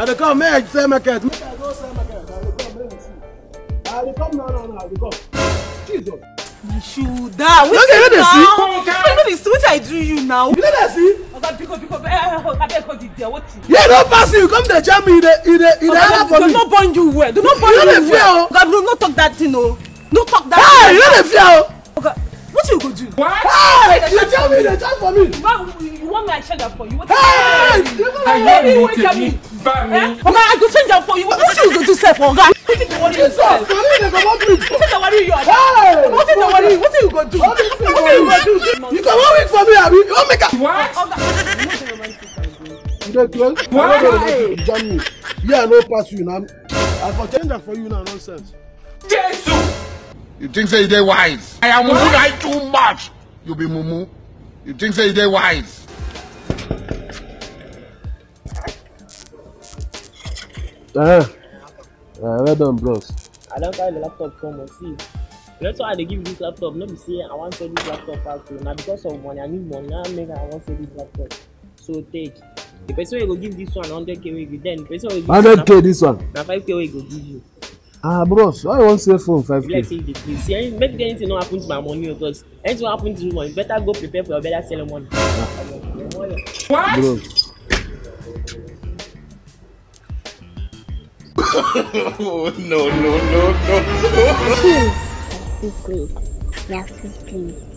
I dey come, make I sell market. Make I go sell market. I dey come, make I see. I dey come now, I dey come. Jesus. My shoulder. What I do you now? You know that see? Yeah, don't pass you. Come to jam me. Do not burn you well. Do not burn you well. God, do not talk that thing, no. No talk that. Hey, you know the fear. Okay. What you go do? What? Hey, you tell me, they talk for me. You want me to change that for you? What hey, you tell me? Okay, I go change that for you. What you go do, sir, for God? What you worry yourself? What you worry you? What you go do? What you go do? You come 1 week for me, Abi. You want make a what? You don't close? Why? Jam me. Yeah, no pass you now. I for change that for you now, nonsense. Jesus! You think say they wise? I am mumu like too much. You be mumu. You think say they wise? Well done, bros. I don't carry the laptop come and see. That's why they give you this laptop. Not be say I want to sell this laptop out to. Now because of money, I need money. Now make I want to sell this laptop. So take. The person will go give this one 100k will give then. The person will give 100k this one. Now 5k will go give you. Bros, why you want to sell phone 5k? Let's say the please. See, make anything not happen to my money because anything happen to you, money. Better go prepare for your better sell money. What? Bros. No. Please, you have to please.